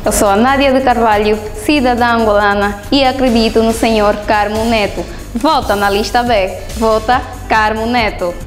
Eu sou a Nádia de Carvalho, cidadã angolana, e acredito no senhor Carmo Neto. Vota na lista B. Vota Carmo Neto.